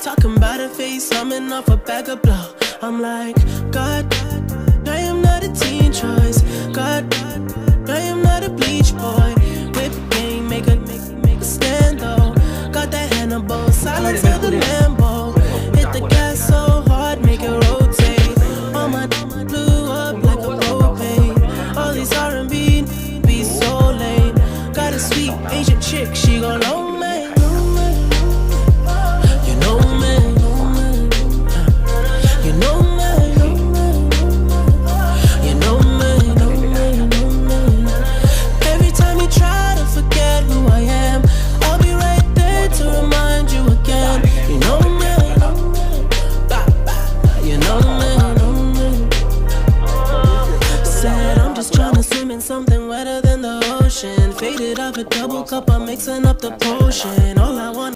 Talking about a face, coming off a bag of blow. I'm like, God, I am not a teen choice. God, I am not a bleach boy. Whip game, make a stand though. Got that Hannibal, silence of the Lambo. Hit the gas so hard, make it rotate. All my blew up like a propane. All these R&B be so lame. Got a sweet Asian chick, she gon' low me. You know me. You know me. You know me. Every time you try to forget who I am, I'll be right there to remind you again. You know me. You know me. Said I'm just trying to swim in something wetter than the ocean. Faded off a double cup, I'm mixing up the potion.